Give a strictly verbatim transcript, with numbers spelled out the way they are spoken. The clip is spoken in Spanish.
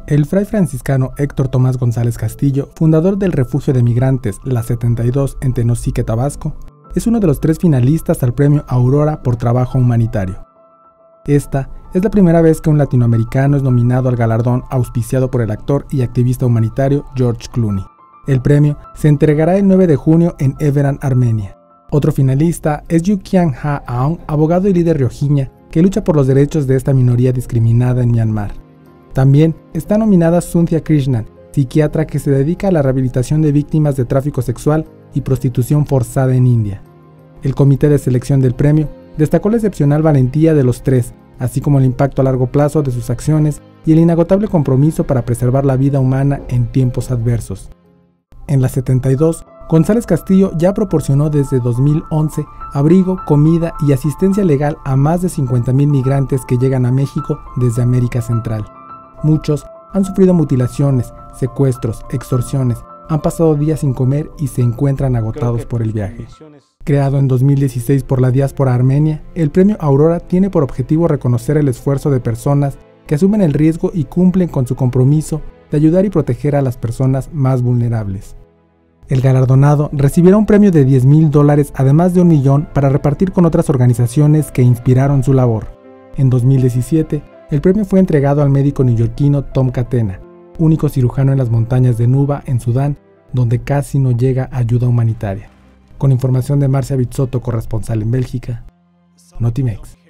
El fray franciscano Héctor Tomás González Castillo, fundador del refugio de migrantes La setenta y dos en Tenosique, Tabasco, es uno de los tres finalistas al premio Aurora por trabajo humanitario. Esta es la primera vez que un latinoamericano es nominado al galardón auspiciado por el actor y activista humanitario George Clooney. El premio se entregará el nueve de junio en Érevan, Armenia. Otro finalista es Yu Kian Ha Aung, abogado y líder rohingya que lucha por los derechos de esta minoría discriminada en Myanmar. También está nominada Sunthya Krishnan, psiquiatra que se dedica a la rehabilitación de víctimas de tráfico sexual y prostitución forzada en India. El comité de selección del premio destacó la excepcional valentía de los tres, así como el impacto a largo plazo de sus acciones y el inagotable compromiso para preservar la vida humana en tiempos adversos. En la setenta y dos, González Castillo ya proporcionó desde dos mil once abrigo, comida y asistencia legal a más de cincuenta mil migrantes que llegan a México desde América Central. Muchos han sufrido mutilaciones, secuestros, extorsiones, han pasado días sin comer y se encuentran agotados por el viaje. Creado en dos mil dieciséis por la diáspora armenia, el premio Aurora tiene por objetivo reconocer el esfuerzo de personas que asumen el riesgo y cumplen con su compromiso de ayudar y proteger a las personas más vulnerables. El galardonado recibirá un premio de diez mil dólares, además de un millón para repartir con otras organizaciones que inspiraron su labor. En dos mil diecisiete, el premio fue entregado al médico neoyorquino Tom Catena, único cirujano en las montañas de Nuba, en Sudán, donde casi no llega ayuda humanitaria. Con información de Marcia Bizzotto, corresponsal en Bélgica, Notimex.